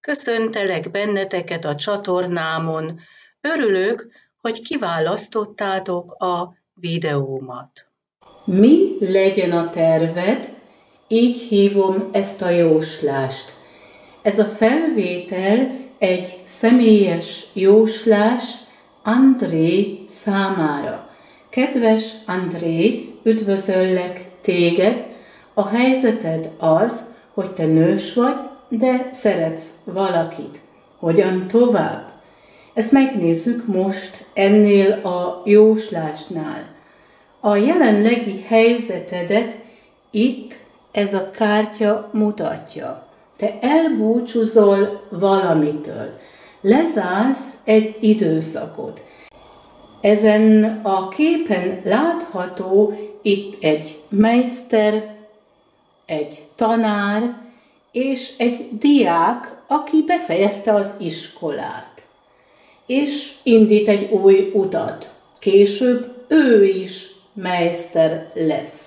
Köszöntelek benneteket a csatornámon. Örülök, hogy kiválasztottátok a videómat. Mi legyen a terved? Így hívom ezt a jóslást. Ez a felvétel egy személyes jóslás André számára. Kedves André, üdvözöllek téged. A helyzeted az, hogy te nős vagy, de szeretsz valakit. Hogyan tovább? Ezt megnézzük most ennél a jóslásnál. A jelenlegi helyzetedet itt ez a kártya mutatja. Te elbúcsúzol valamitől, lezársz egy időszakot. Ezen a képen látható itt egy meiszter, egy tanár és egy diák, aki befejezte az iskolát, és indít egy új utat. Később ő is meiszter lesz.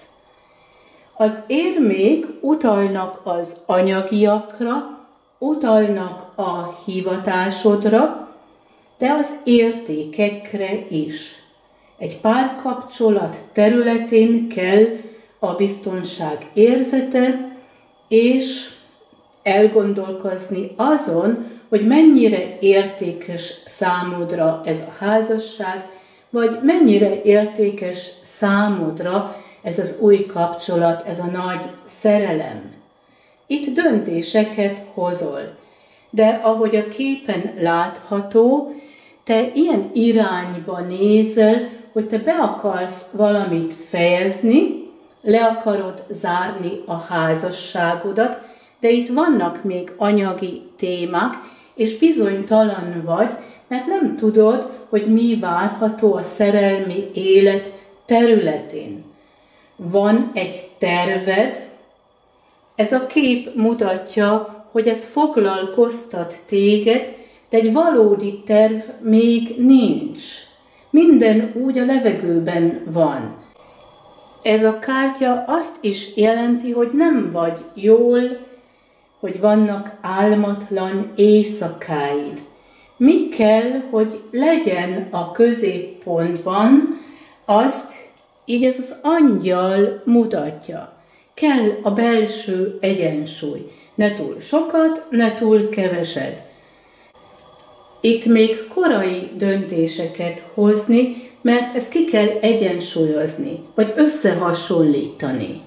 Az érmék utalnak az anyagiakra, utalnak a hivatásodra, de az értékekre is. Egy párkapcsolat területén kell a biztonság érzete, és elgondolkozni azon, hogy mennyire értékes számodra ez a házasság, vagy mennyire értékes számodra ez az új kapcsolat, ez a nagy szerelem. Itt döntéseket hozol, de ahogy a képen látható, te ilyen irányba nézel, hogy te be akarsz valamit fejezni, le akarod zárni a házasságodat, de itt vannak még anyagi témák, és bizonytalan vagy, mert nem tudod, hogy mi várható a szerelmi élet területén. Van egy terved, ez a kép mutatja, hogy ez foglalkoztat téged, de egy valódi terv még nincs. Minden úgy a levegőben van. Ez a kártya azt is jelenti, hogy nem vagy jól, hogy vannak álmatlan éjszakáid. Mi kell, hogy legyen a középpontban, azt így ez az angyal mutatja. Kell a belső egyensúly. Ne túl sokat, ne túl keveset. Itt még korai döntéseket hozni, mert ezt ki kell egyensúlyozni, vagy összehasonlítani.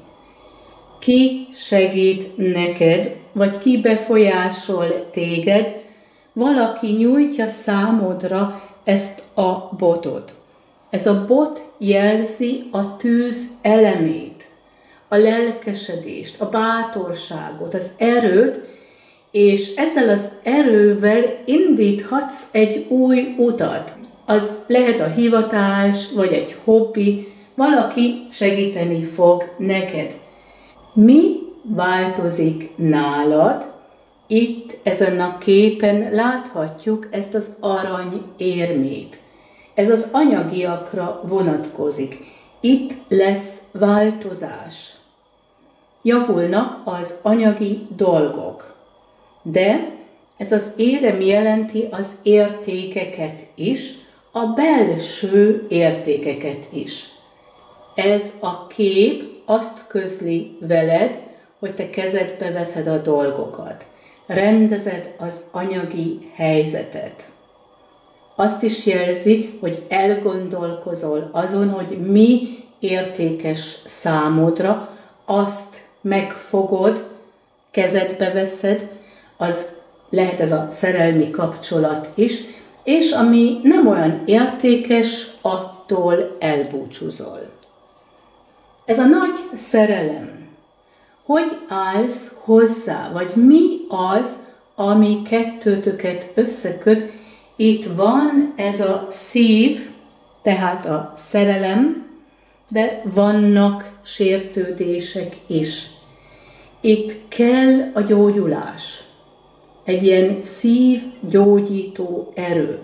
Ki segít neked, vagy ki befolyásol téged, valaki nyújtja számodra ezt a botot. Ez a bot jelzi a tűz elemét, a lelkesedést, a bátorságot, az erőt, és ezzel az erővel indíthatsz egy új utat. Az lehet a hivatás, vagy egy hobbi, valaki segíteni fog neked. Mi változik nálad? Itt ezen a képen láthatjuk ezt az arany érmét. Ez az anyagiakra vonatkozik. Itt lesz változás. Javulnak az anyagi dolgok. De ez az érem jelenti az értékeket is, a belső értékeket is. Ez a kép azt közli veled, hogy te kezedbe veszed a dolgokat. Rendezed az anyagi helyzetet. Azt is jelzi, hogy elgondolkozol azon, hogy mi értékes számodra, azt megfogod, kezedbe veszed, az lehet ez a szerelmi kapcsolat is, és ami nem olyan értékes, attól elbúcsúzol. Ez a nagy szerelem. Hogy állsz hozzá, vagy mi az, ami kettőtöket összeköt? Itt van ez a szív, tehát a szerelem, de vannak sértődések is. Itt kell a gyógyulás, egy ilyen szívgyógyító erő.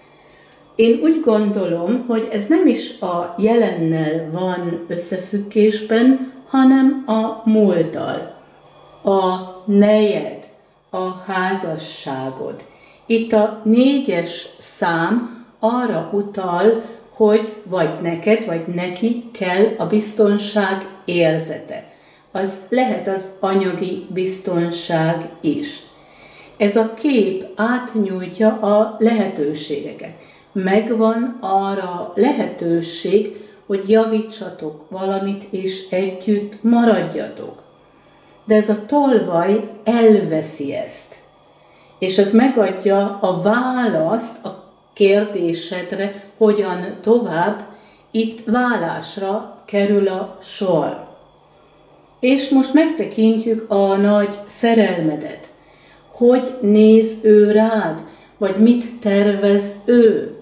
Én úgy gondolom, hogy ez nem is a jelennel van összefüggésben, hanem a múlttal. A nejed, a házasságod. Itt a 4-es szám arra utal, hogy vagy neked, vagy neki kell a biztonság érzete. Az lehet az anyagi biztonság is. Ez a kép átnyújtja a lehetőségeket. Megvan arra lehetőség, hogy javítsatok valamit, és együtt maradjatok. De ez a tolvaj elveszi ezt. És ez megadja a választ a kérdésedre, hogyan tovább, itt válásra kerül a sor. És most megtekintjük a nagy szerelmedet. Hogy néz ő rád, vagy mit tervez ő?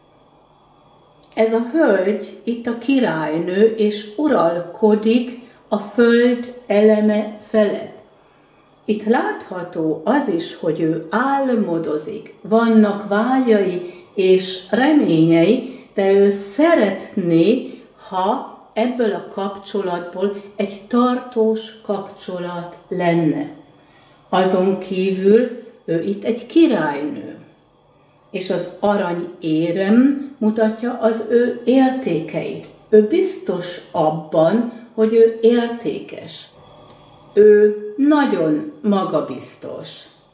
Ez a hölgy itt a királynő, és uralkodik a föld eleme felett. Itt látható az is, hogy ő álmodozik, vannak vágyai és reményei, de ő szeretné, ha ebből a kapcsolatból egy tartós kapcsolat lenne. Azon kívül ő itt egy királynő, és az aranyérem mutatja az ő értékeit. Ő biztos abban, hogy ő értékes. Ő nagyon magabiztos.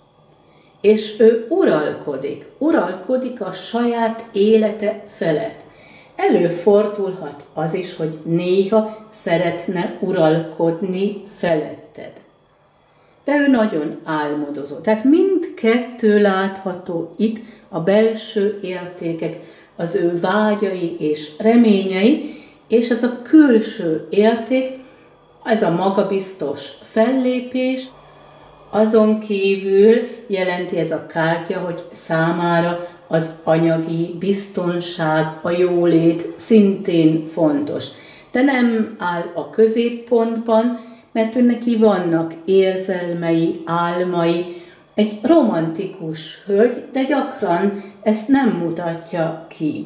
És ő uralkodik a saját élete felett. Előfordulhat az is, hogy néha szeretne uralkodni feletted. De ő nagyon álmodozó. Tehát mindkettő látható itt, a belső értékek, az ő vágyai és reményei, és ez a külső érték, ez a magabiztos fellépés. Azon kívül jelenti ez a kártya, hogy számára az anyagi biztonság, a jólét szintén fontos. De nem áll a középpontban, mert ő neki vannak érzelmei, álmai, egy romantikus hölgy, de gyakran ezt nem mutatja ki.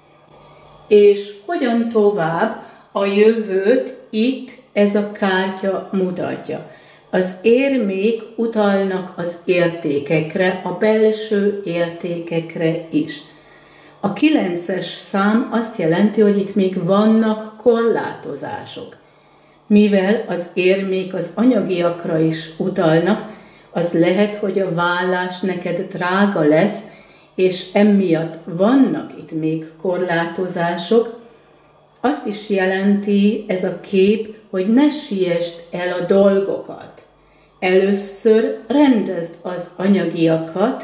És hogyan tovább a jövőt itt ez a kártya mutatja. Az érmék utalnak az értékekre, a belső értékekre is. A 9-es szám azt jelenti, hogy itt még vannak korlátozások. Mivel az érmék az anyagiakra is utalnak, az lehet, hogy a vállás neked drága lesz, és emiatt vannak itt még korlátozások. Azt is jelenti ez a kép, hogy ne siessd el a dolgokat. Először rendezd az anyagiakat,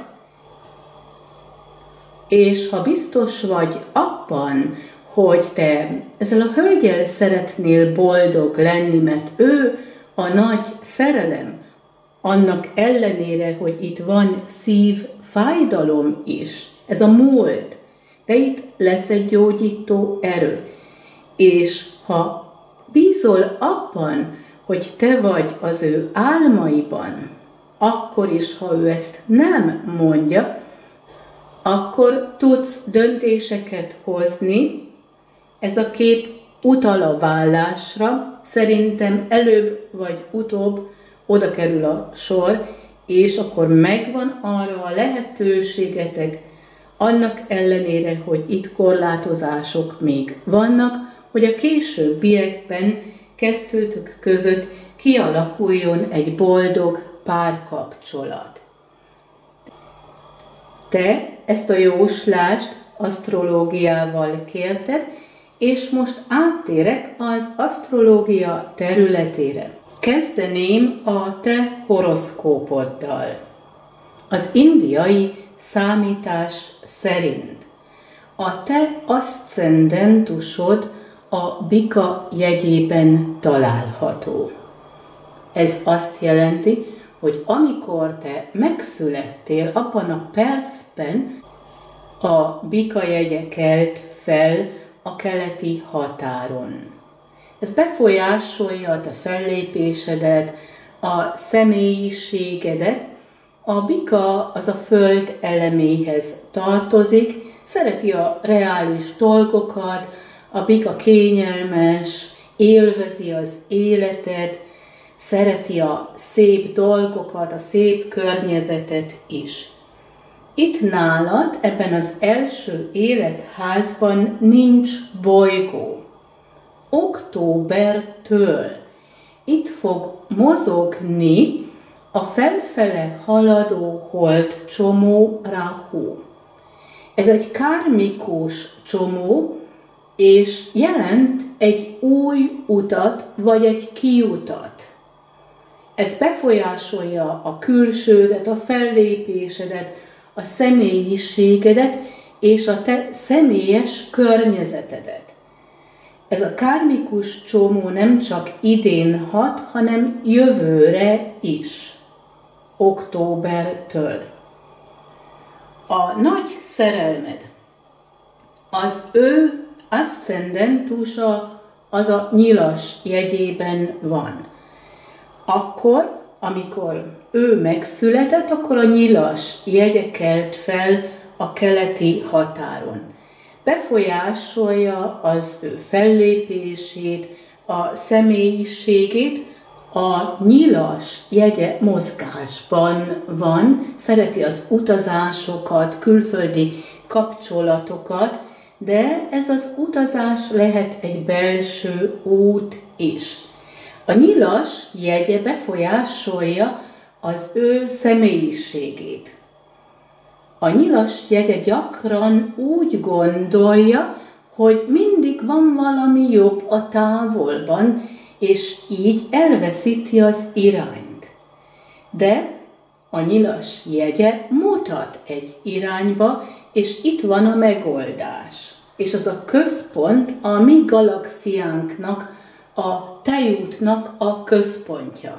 és ha biztos vagy abban, hogy te ezzel a hölgyel szeretnél boldog lenni, mert ő a nagy szerelem, annak ellenére, hogy itt van szívfájdalom is, ez a múlt, de itt lesz egy gyógyító erő. És ha bízol abban, hogy te vagy az ő álmaiban, akkor is, ha ő ezt nem mondja, akkor tudsz döntéseket hozni. Ez a kép utal a vállásra, szerintem előbb vagy utóbb oda kerül a sor, és akkor megvan arra a lehetőségetek, annak ellenére, hogy itt korlátozások még vannak, hogy a későbbiekben kettőtök között kialakuljon egy boldog párkapcsolat. Te ezt a jóslást asztrológiával kérted, és most áttérek az asztrológia területére. Kezdeném a te horoszkópoddal. Az indiai számítás szerint a te aszcendentusod a Bika jegyében található. Ez azt jelenti, hogy amikor te megszülettél, abban a percben a Bika jegye kelt fel a keleti határon. Ez befolyásolja a te fellépésedet, a személyiségedet. A Bika az a föld eleméhez tartozik, szereti a reális dolgokat, a Bika kényelmes, élvezi az életet, szereti a szép dolgokat, a szép környezetet is. Itt nálad, ebben az első életházban nincs bolygó. Októbertől itt fog mozogni a felfele haladó holdcsomó Rahu. Ez egy kármikus csomó, és jelent egy új utat, vagy egy kiutat. Ez befolyásolja a külsődet, a fellépésedet, a személyiségedet és a te személyes környezetedet. Ez a kármikus csomó nem csak idén hat, hanem jövőre is, októbertől. A nagy szerelmed, az ő aszcendentusa, az a nyilas jegyében van. Akkor, amikor ő megszületett, akkor a nyilas jegye kelt fel a keleti határon. Befolyásolja az ő fellépését, a személyiségét. A nyilas jegye mozgásban van, szereti az utazásokat, külföldi kapcsolatokat, de ez az utazás lehet egy belső út is. A nyilas jegye befolyásolja az ő személyiségét. A nyilas jegye gyakran úgy gondolja, hogy mindig van valami jobb a távolban, és így elveszíti az irányt. De a nyilas jegye mutat egy irányba, és itt van a megoldás. És az a központ a mi galaxiánknak, a tejútnak a központja.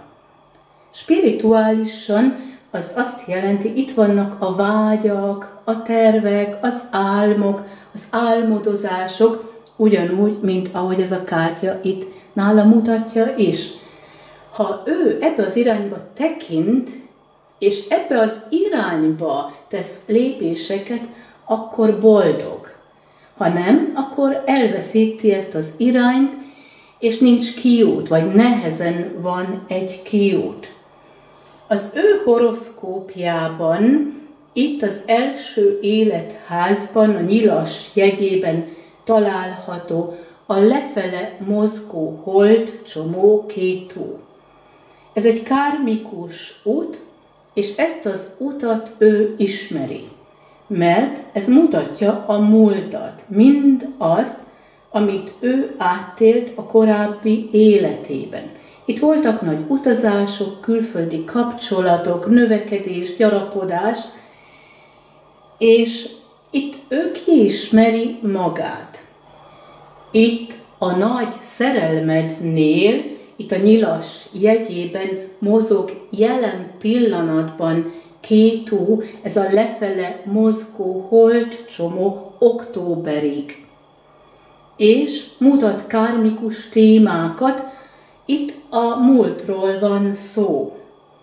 Spirituálisan az azt jelenti, itt vannak a vágyak, a tervek, az álmok, az álmodozások, ugyanúgy, mint ahogy ez a kártya itt nála mutatja is. Ha ő ebbe az irányba tekint, és ebbe az irányba tesz lépéseket, akkor boldog. Ha nem, akkor elveszíti ezt az irányt, és nincs kiút, vagy nehezen van egy kiút. Az ő horoszkópjában, itt az első életházban, a nyilas jegyében található a lefele mozgó holdcsomó Kétu. Ez egy kármikus út, és ezt az utat ő ismeri, mert ez mutatja a múltat, mind azt, amit ő átélt a korábbi életében. Itt voltak nagy utazások, külföldi kapcsolatok, növekedés, gyarapodás, és itt ő kiismeri magát. Itt a nagy szerelmednél, itt a nyilas jegyében mozog jelen pillanatban Kétu, ez a lefele mozgó holdcsomó októberig. És mutat kármikus témákat, itt a múltról van szó.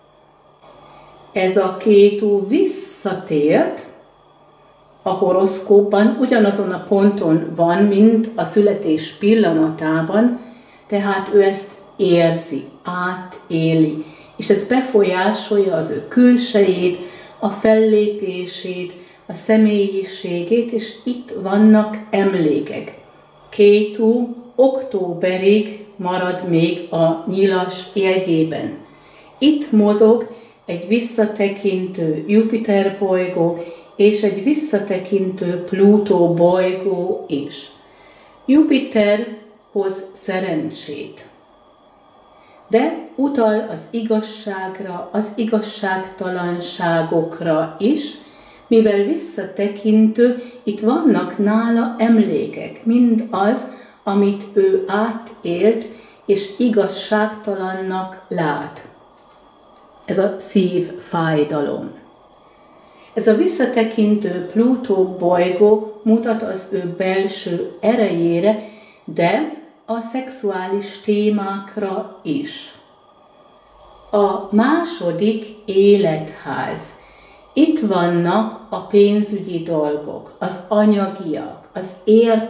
Ez a Kétu visszatért a horoszkópban, ugyanazon a ponton van, mint a születés pillanatában, tehát ő ezt érzi, átéli, és ez befolyásolja az ő külsejét, a fellépését, a személyiségét, és itt vannak emlékek. Kétu októberig marad még a nyilas jegyében. Itt mozog egy visszatekintő Jupiter bolygó, és egy visszatekintő Plutó bolygó is. Jupiter hoz szerencsét, de utal az igazságra, az igazságtalanságokra is, mivel visszatekintő, itt vannak nála emlékek, mind az, amit ő átélt, és igazságtalannak lát. Ez a szívfájdalom. Ez a visszatekintő Plutó bolygó mutat az ő belső erejére, de a szexuális témákra is. A második életház. Itt vannak a pénzügyi dolgok, az anyagiak, az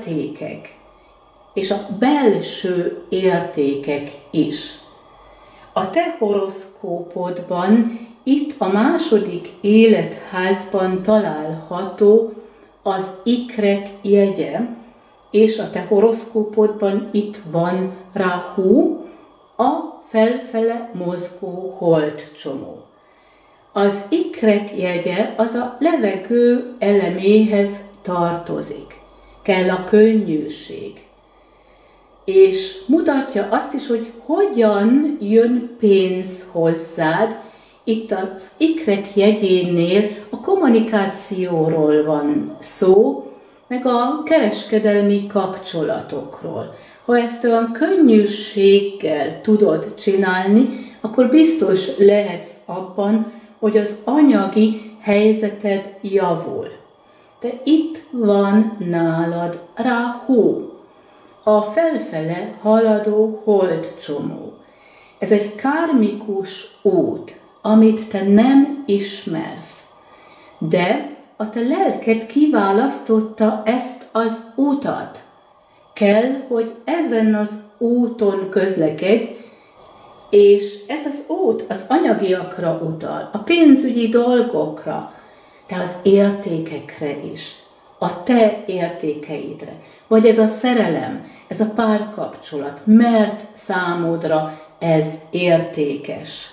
értékek, és a belső értékek is. A te horoszkópodban itt a második életházban található az ikrek jegye, és a te horoszkópodban itt van Rahu, a felfele mozgó holdcsomó. Az ikrek jegye az a levegő eleméhez tartozik. Kell a könnyűség. És mutatja azt is, hogy hogyan jön pénz hozzád. Itt az ikrek jegyénél a kommunikációról van szó, meg a kereskedelmi kapcsolatokról. Ha ezt olyan könnyűséggel tudod csinálni, akkor biztos lehetsz abban, hogy az anyagi helyzeted javul. De itt van nálad Rahu, a felfele haladó holdcsomó. Ez egy kármikus út, amit te nem ismersz, de a te lelked kiválasztotta ezt az utat. Kell, hogy ezen az úton közlekedj, és ez az út az anyagiakra utal, a pénzügyi dolgokra, de az értékekre is, a te értékeidre. Vagy ez a szerelem, ez a párkapcsolat, mert számodra ez értékes.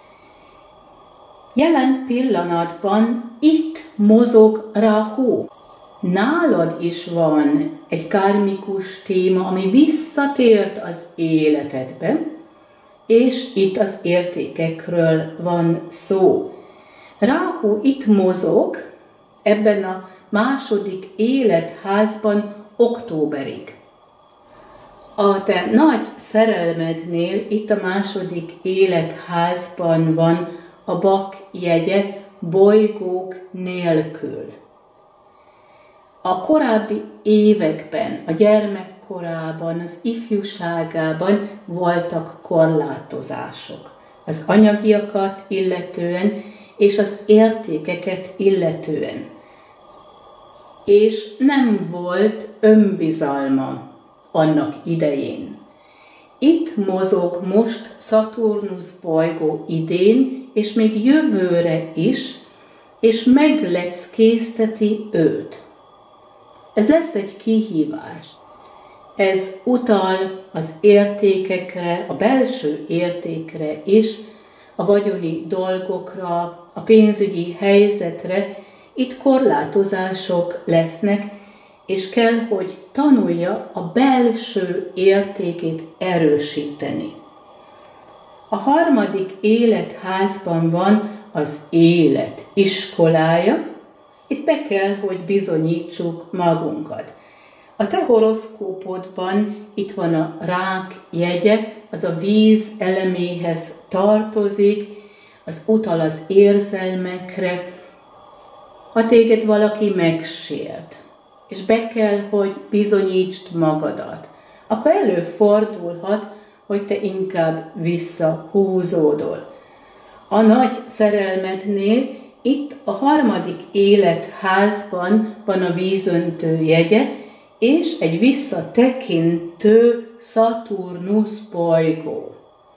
Jelen pillanatban itt mozog Rahu. Nálad is van egy kármikus téma, ami visszatért az életedbe, és itt az értékekről van szó. Rahu itt mozog ebben a második életházban októberig. A te nagy szerelmednél itt a második életházban van a bak jegye bolygók nélkül. A korábbi években, a gyermekkorában, az ifjúságában voltak korlátozások. Az anyagiakat illetően és az értékeket illetően. És nem volt önbizalma annak idején. Itt mozog most Szaturnusz bolygó idén, és még jövőre is, és megleckézteti őt. Ez lesz egy kihívás. Ez utal az értékekre, a belső értékre is, a vagyoni dolgokra, a pénzügyi helyzetre. Itt korlátozások lesznek, és kell, hogy tanulja a belső értékét erősíteni. A harmadik életházban van az élet iskolája. Itt be kell, hogy bizonyítsuk magunkat. A te horoszkópodban itt van a rák jegye, az a víz eleméhez tartozik, az utal az érzelmekre. Ha téged valaki megsért, és be kell, hogy bizonyítsd magadat, akkor előfordulhat, hogy te inkább visszahúzódol. A nagy szerelmednél itt a harmadik életházban van a vízöntő jegye, és egy visszatekintő Szaturnusz bolygó.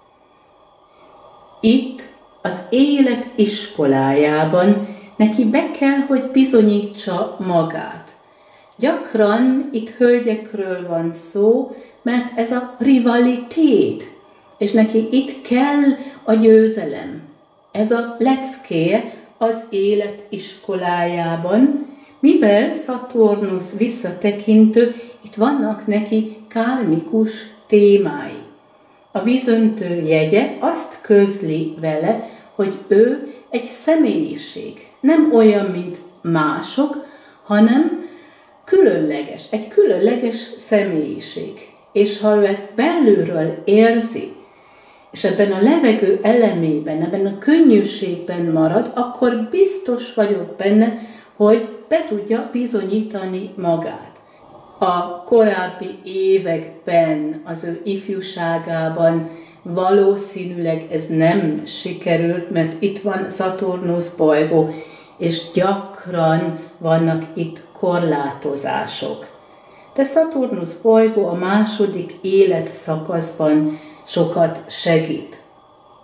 Itt az élet iskolájában neki be kell, hogy bizonyítsa magát. Gyakran itt hölgyekről van szó, mert ez a rivalitét, és neki itt kell a győzelem. Ez a leckéje az élet iskolájában, mivel Szaturnusz visszatekintő, itt vannak neki kármikus témái. A vízöntő jegye azt közli vele, hogy ő egy személyiség, nem olyan, mint mások, hanem különleges, egy különleges személyiség. És ha ő ezt belülről érzi, és ebben a levegő elemében, ebben a könnyűségben marad, akkor biztos vagyok benne, hogy be tudja bizonyítani magát. A korábbi években, az ő ifjúságában valószínűleg ez nem sikerült, mert itt van Szaturnusz bolygó, és gyakran vannak itt korlátozások. De Szaturnusz bolygó a második életszakaszban sokat segít.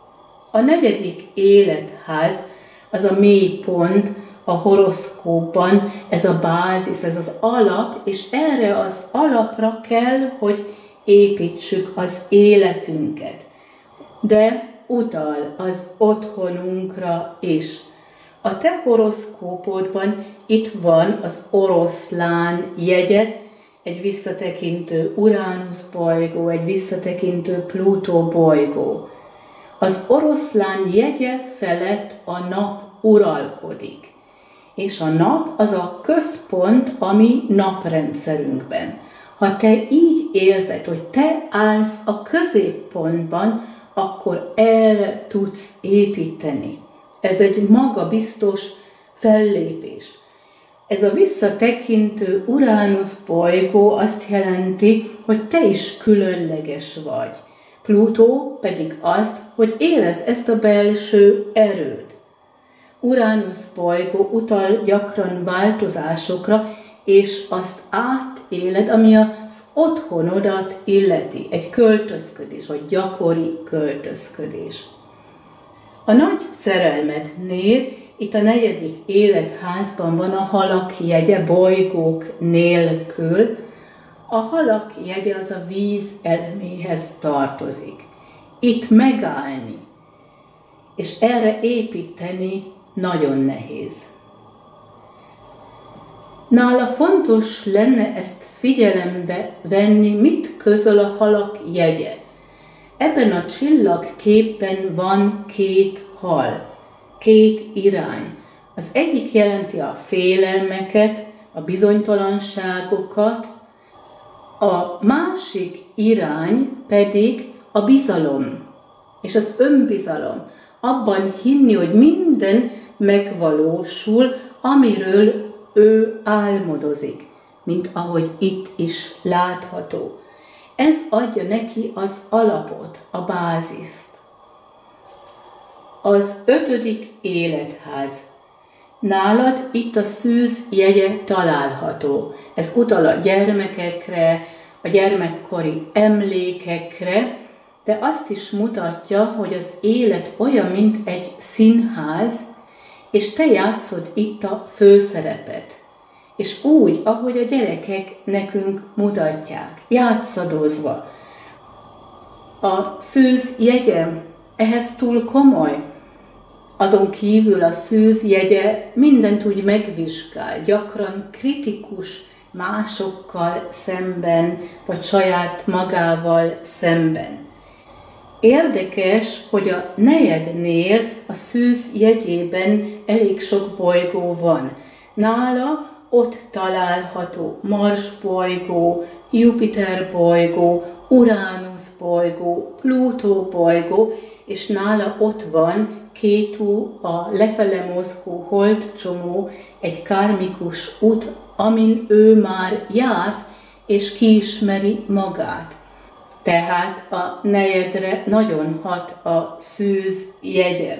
A 4. életház az a mélypont a horoszkópban, ez a bázis, ez az alap, és erre az alapra kell, hogy építsük az életünket. De utal az otthonunkra is. A te horoszkópodban itt van az oroszlán jegye, egy visszatekintő Uránusz bolygó, egy visszatekintő Plutó bolygó. Az oroszlán jegye felett a nap uralkodik, és a nap az a központ a mi naprendszerünkben. Ha te így érzed, hogy te állsz a középpontban, akkor erre tudsz építeni. Ez egy magabiztos fellépés. Ez a visszatekintő Uránusz bolygó azt jelenti, hogy te is különleges vagy. Plutó pedig azt, hogy érezd ezt a belső erőt. Uránusz bolygó utal gyakran változásokra, és azt átéled, ami az otthonodat illeti, egy költözködés, vagy gyakori költözködés. A nagy szerelmednél, itt a 4. életházban van a halak jegye bolygók nélkül. A halak jegye az a víz eleméhez tartozik. Itt megállni, és erre építeni nagyon nehéz. Nála fontos lenne ezt figyelembe venni, mit közöl a halak jegye. Ebben a csillagképben van 2 hal, 2 irány. Az egyik jelenti a félelmeket, a bizonytalanságokat, a másik irány pedig a bizalom és az önbizalom. Abban hinni, hogy minden megvalósul, amiről ő álmodozik, mint ahogy itt is látható. Ez adja neki az alapot, a báziszt. Az 5. életház. Nálad itt a szűz jegye található. Ez utal a gyermekekre, a gyermekkori emlékekre, de azt is mutatja, hogy az élet olyan, mint egy színház, és te játszod itt a főszerepet. És úgy, ahogy a gyerekek nekünk mutatják, játszadozva. A szűz jegye ehhez túl komoly. Azon kívül a szűz jegye mindent úgy megvizsgál, gyakran kritikus másokkal szemben, vagy saját magával szemben. Érdekes, hogy a nejednél a szűz jegyében elég sok bolygó van. Nála ott található Mars bolygó, Jupiter bolygó, Uránusz bolygó, Plutó bolygó, és nála ott van Kétu, a lefele mozgó holdcsomó, egy kármikus út, amin ő már járt, és kiismeri magát. Tehát a nejedre nagyon hat a szűz jegye.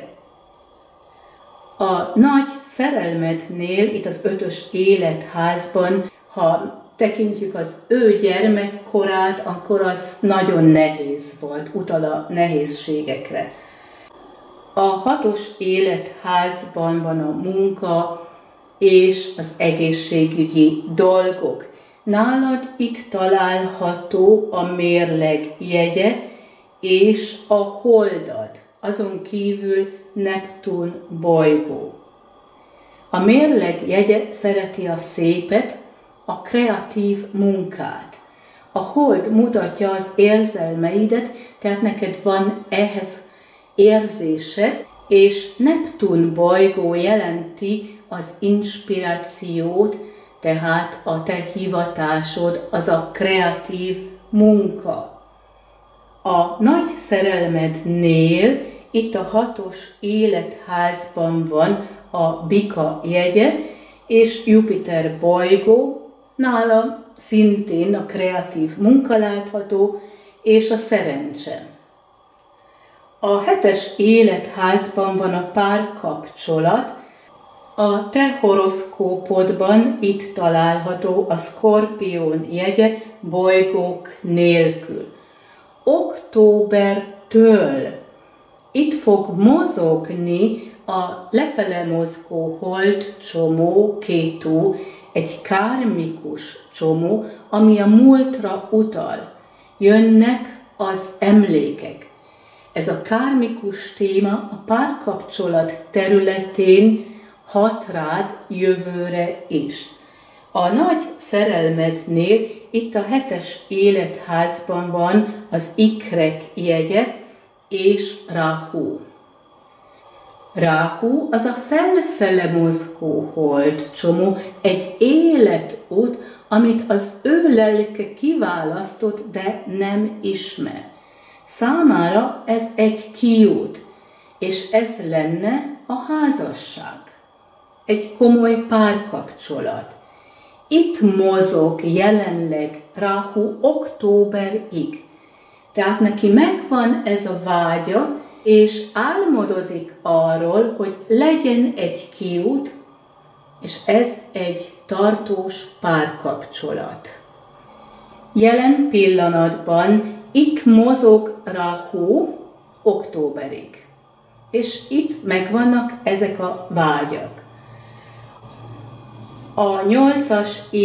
A nagy szerelmednél, itt az 5. életházban, ha tekintjük az ő gyermekkorát, akkor az nagyon nehéz volt, utal a nehézségekre. A 6. életházban van a munka és az egészségügyi dolgok. Nálad itt található a mérleg jegye és a holdad, azon kívül Neptun bolygó. A mérleg jegye szereti a szépet, a kreatív munkát. A hold mutatja az érzelmeidet, tehát neked van ehhez érzésed, és Neptun bolygó jelenti az inspirációt, tehát a te hivatásod, az a kreatív munka. A nagy szerelmednél, itt a 6. életházban van a bika jegye, és Jupiter bolygó, nála szintén a kreatív munka látható, és a szerencse. A 7. életházban van a párkapcsolat, a te horoszkópodban itt található a Szkorpión jegye bolygók nélkül. Októbertől itt fog mozogni a lefele mozgó holdcsomó, Kétu, egy kármikus csomó, ami a múltra utal. Jönnek az emlékek. Ez a kármikus téma a párkapcsolat területén hat rád jövőre is. A nagy szerelmednél itt a 7. életházban van az ikrek jegye és Ráhu. Ráhu az a felfele mozgó holdcsomó, egy életút, amit az ő lelke kiválasztott, de nem ismer. Számára ez egy kiút, és ez lenne a házasság. Egy komoly párkapcsolat. Itt mozog jelenleg Ráhu októberig. Tehát neki megvan ez a vágya, és álmodozik arról, hogy legyen egy kiút, és ez egy tartós párkapcsolat. Jelen pillanatban itt mozog Ráhu októberig, és itt megvannak ezek a vágyak. A 8.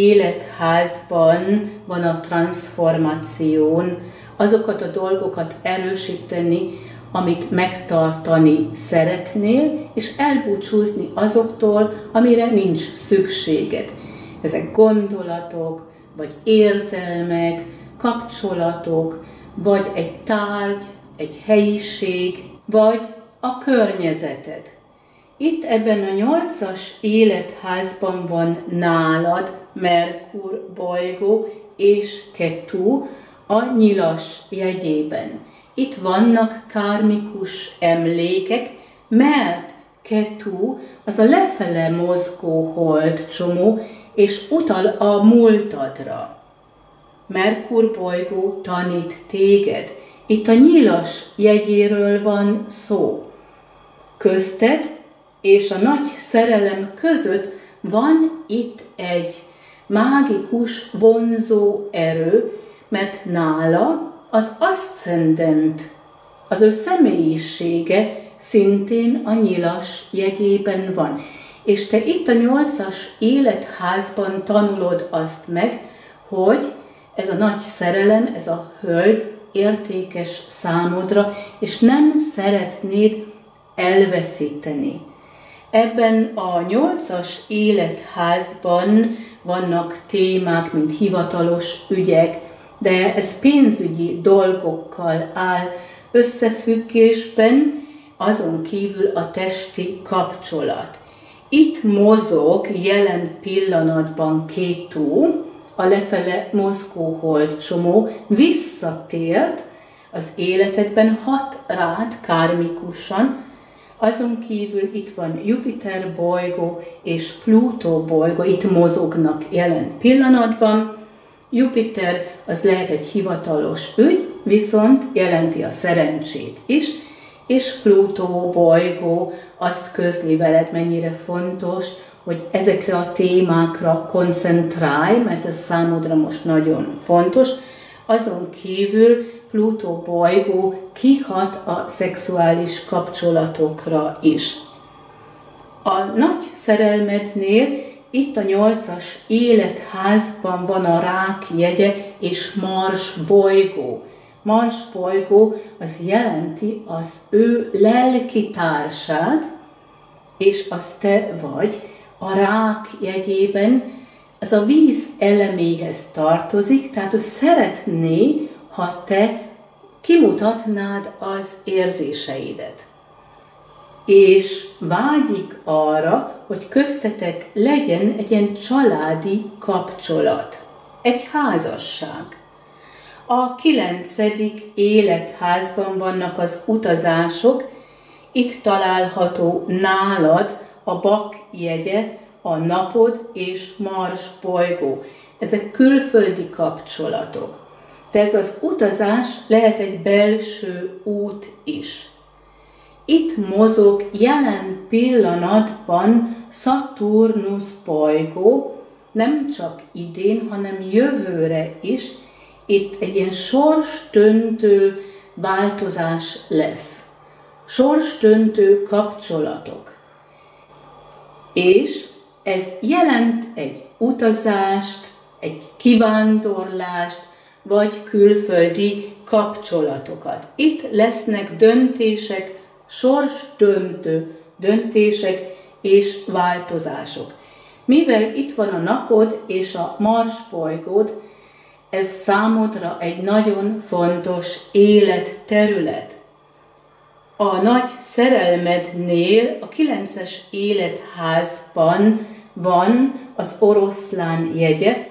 életházban van a transformáción, azokat a dolgokat erősíteni, amit megtartani szeretnél, és elbúcsúzni azoktól, amire nincs szükséged. Ezek gondolatok, vagy érzelmek, kapcsolatok, vagy egy tárgy, egy helyiség, vagy a környezeted. Itt ebben a 8. életházban van nálad Merkur bolygó és Ketu a nyilas jegyében. Itt vannak kármikus emlékek, mert Ketu az a lefele mozgó holdcsomó, és utal a múltadra. Merkur bolygó tanít téged. Itt a nyilas jegyéről van szó. Közted és a nagy szerelem között van itt egy mágikus vonzó erő, mert nála az aszcendent, az ő személyisége szintén a nyilas jegyében van. És te itt a 8. életházban tanulod azt meg, hogy ez a nagy szerelem, ez a hölgy értékes számodra, és nem szeretnéd elveszíteni. Ebben a 8. életházban vannak témák, mint hivatalos ügyek, de ez pénzügyi dolgokkal áll összefüggésben, azon kívül a testi kapcsolat. Itt mozog jelen pillanatban Kétu, a lefele mozgó holdcsomó, visszatért az életedben, hat rád kármikusan. Azon kívül itt van Jupiter bolygó és Plutó bolygó, itt mozognak jelen pillanatban. Jupiter az lehet egy hivatalos ügy, viszont jelenti a szerencsét is, és Plutó bolygó azt közli veled, mennyire fontos, hogy ezekre a témákra koncentrálj, mert ez számodra most nagyon fontos. Azon kívül Plutó bolygó kihat a szexuális kapcsolatokra is. A nagy szerelmednél itt a 8. életházban van a rák jegye és Mars bolygó. Mars bolygó az jelenti az ő lelkitársát, és az te vagy. A rák jegyében ez a víz eleméhez tartozik, tehát ő szeretné, ha te kimutatnád az érzéseidet. És vágyik arra, hogy köztetek legyen egy ilyen családi kapcsolat, egy házasság. A 9. életházban vannak az utazások, itt található nálad a Bak jegye, a napod és Mars bolygó. Ezek külföldi kapcsolatok. De ez az utazás lehet egy belső út is. Itt mozog jelen pillanatban Szaturnusz bolygó, nem csak idén, hanem jövőre is. Itt egy ilyen sorsdöntő változás lesz. sorsdöntő kapcsolatok. És ez jelent egy utazást, egy kivándorlást, vagy külföldi kapcsolatokat. Itt lesznek döntések, sorsdöntő döntések és változások. Mivel itt van a napod és a Mars bolygód, ez számodra egy nagyon fontos életterület. A nagy szerelmednél a 9-es életházban van az oroszlán jegye,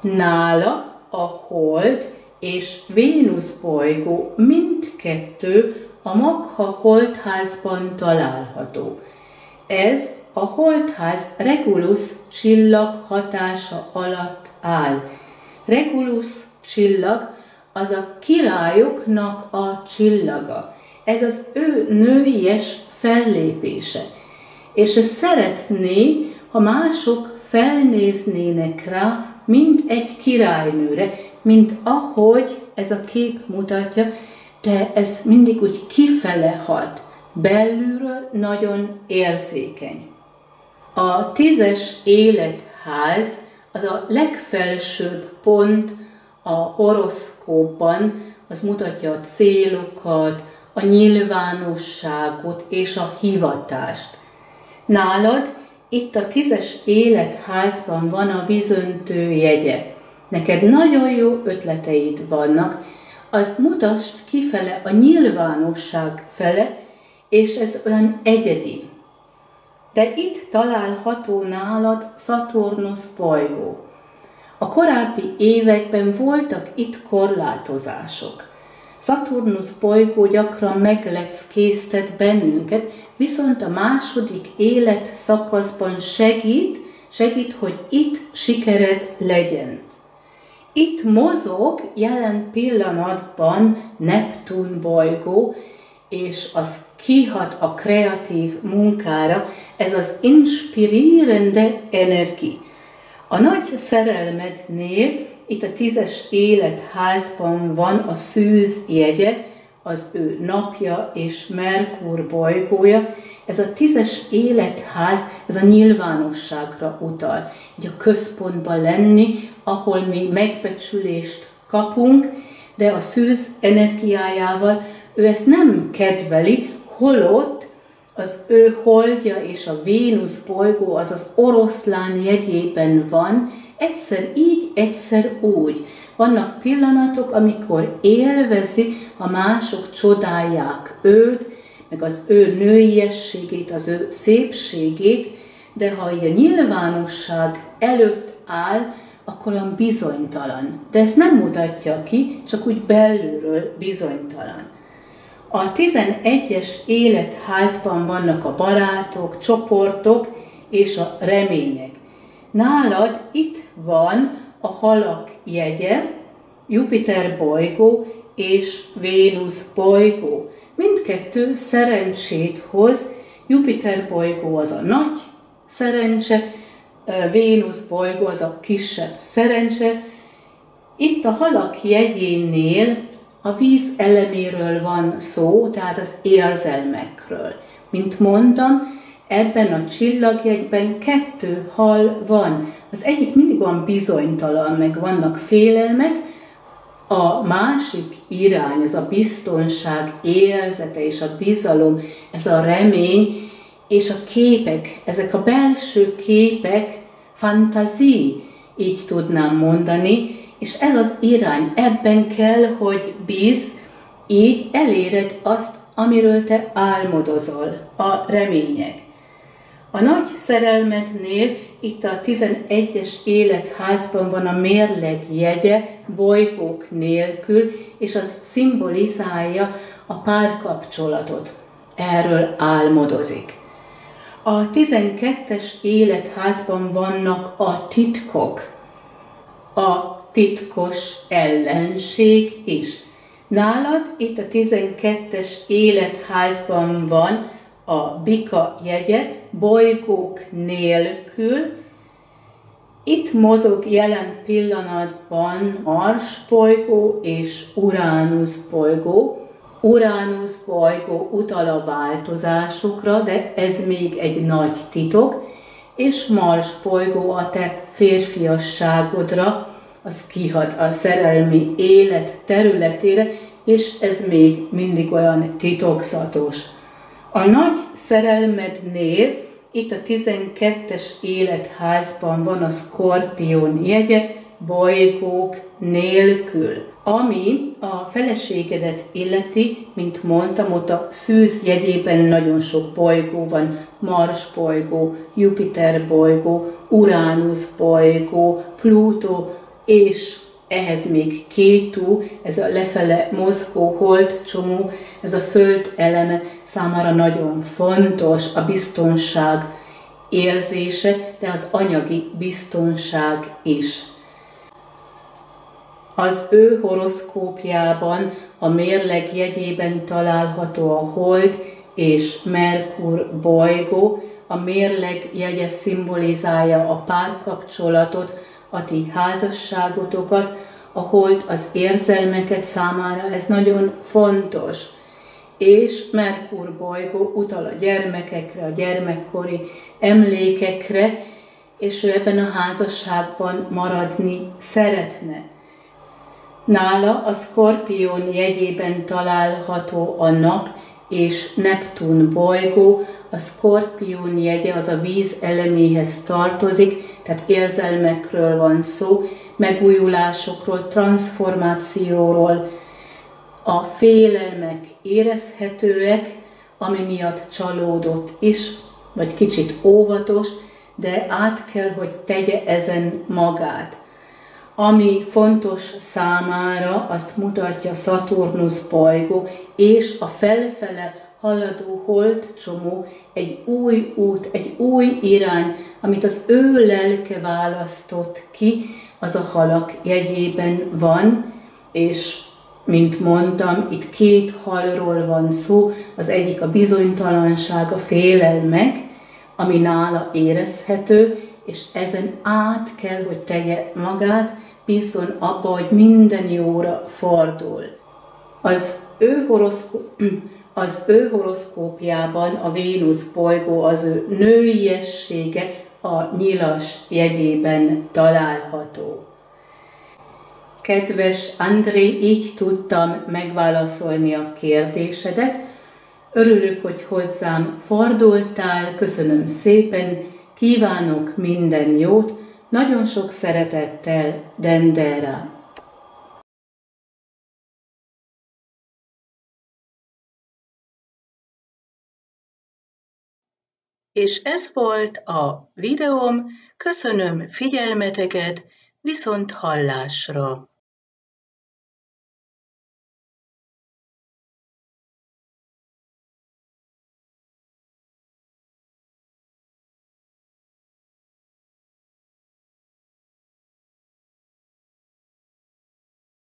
nála a Hold és Vénusz bolygó mindkettő a Magha holdházban található. Ez a holdház Regulus csillag hatása alatt áll. Regulus csillag az a királyoknak a csillaga. Ez az ő nőies fellépése. És ő szeretné, ha mások felnéznének rá, mint egy királynőre, mint ahogy ez a kép mutatja, de ez mindig úgy kifele hat, belülről nagyon érzékeny. A 10-es életház az a legfelsőbb pont a horoszkópban, az mutatja a célokat, a nyilvánosságot és a hivatást. Nálad itt a 10-es életházban van a vízöntő jegye. Neked nagyon jó ötleteid vannak, azt mutasd kifele a nyilvánosság fele, és ez olyan egyedi. De itt található nálad Szaturnusz bolygó. A korábbi években voltak itt korlátozások. Szaturnusz bolygó gyakran megleckéztet bennünket, viszont a második életszakaszban segít, hogy itt sikered legyen. Itt mozog jelen pillanatban Neptun bolygó, és az kihat a kreatív munkára, ez az inspirierende energia. A nagy szerelmednél itt a 10-es életházban van a szűz jegye, az ő napja és Merkur bolygója. Ez a 10-es életház, ez a nyilvánosságra utal. Így a központban lenni, ahol mi megbecsülést kapunk, de a szűz energiájával ő ezt nem kedveli, holott az ő holdja és a Vénusz bolygó az az oroszlán jegyében van, egyszer így, egyszer úgy. Vannak pillanatok, amikor élvezi, ha mások csodálják őt, meg az ő nőiességét, az ő szépségét, de ha így a nyilvánosság előtt áll, akkor olyan bizonytalan. De ezt nem mutatja ki, csak úgy belülről bizonytalan. A 11-es életházban vannak a barátok, csoportok és a remények. Nálad itt van a halak jegye, Jupiter bolygó és Vénusz bolygó. Mindkettő szerencsét hoz, Jupiter bolygó az a nagy szerencse, Vénusz bolygó az a kisebb szerencse. Itt a halak jegyénél a víz eleméről van szó, tehát az érzelmekről. Mint mondtam, ebben a csillagjegyben 2 hal van. Az egyik mindig van bizonytalan, meg vannak félelmek, a másik irány, ez a biztonság érzete és a bizalom, ez a remény, és a képek, ezek a belső képek, fantazí, így tudnám mondani, és ez az irány, ebben kell, hogy bízz, így eléred azt, amiről te álmodozol, a remények. A nagy szerelmednél itt a 11-es életházban van a mérleg jegye bolygók nélkül, és az szimbolizálja a párkapcsolatot. Erről álmodozik. A 12-es életházban vannak a titkok, a titkos ellenség is. Nálad itt a 12-es életházban van a bika jegye bolygók nélkül. Itt mozog jelen pillanatban Mars bolygó és Uránusz bolygó. Uránusz bolygó utal a változásokra, de ez még egy nagy titok, és Mars bolygó a te férfiasságodra, az kihat a szerelmi élet területére, és ez még mindig olyan titokzatos. A nagy szerelmednél itt a 12-es életházban van a Szkorpión jegye, bolygók nélkül. Ami a feleségedet illeti, mint mondtam, ott a Szűz jegyében nagyon sok bolygó van, Mars bolygó, Jupiter bolygó, Uránusz bolygó, Plutó, és ehhez még Kétu, ez a lefele mozgó holdcsomó, ez a föld eleme számára nagyon fontos, a biztonság érzése, de az anyagi biztonság is. Az ő horoszkópjában a mérleg jegyében található a Hold és Merkur bolygó. A mérleg jegye szimbolizálja a párkapcsolatot, a ti házasságotokat, a Hold az érzelmeket, számára ez nagyon fontos. És Merkur bolygó utal a gyermekekre, a gyermekkori emlékekre, és ő ebben a házasságban maradni szeretne. Nála a Szkorpión jegyében található a nap és Neptun bolygó. A Szkorpión jegye az a víz eleméhez tartozik, tehát érzelmekről van szó, megújulásokról, transformációról. A félelmek érezhetőek, ami miatt csalódott is, vagy kicsit óvatos, de át kell, hogy tegye ezen magát. Ami fontos számára, azt mutatja Szaturnusz bolygó, és a felfele haladó holdcsomó egy új út, egy új irány, amit az ő lelke választott ki, az a Halak jegyében van, és mint mondtam, itt két halról van szó, az egyik a bizonytalanság, a félelmek, ami nála érezhető, és ezen át kell, hogy tegye magát, bízzon abba, hogy minden jóra fordul. Az ő horoszkópjában a Vénusz bolygó az ő nőiessége a Nyilas jegyében található. Kedves André, így tudtam megválaszolni a kérdésedet. Örülök, hogy hozzám fordultál, köszönöm szépen, kívánok minden jót, nagyon sok szeretettel, Dendera. És ez volt a videóm, köszönöm figyelmeteket, viszont hallásra!